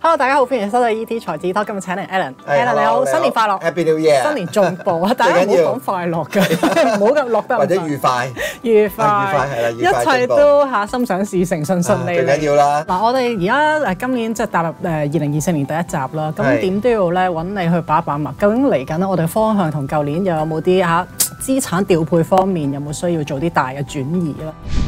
Hello， 大家好，歡迎收睇 ET 財智多。今日請嚟 Alan，Alan 你好，新年快樂 ，Happy New Year， 新年進步啊！大家唔好講快樂嘅，唔好咁落得或者愉快， 愉快係啦，愉快一切都心想事成，順順利利。 最緊要啦。 嗱，我哋而家今年即係踏入2024年第一集啦，咁點都要咧揾你去把一把脈，究竟嚟緊咧我哋方向同舊年又有冇啲資產調配方面有冇需要做啲大嘅轉移啦？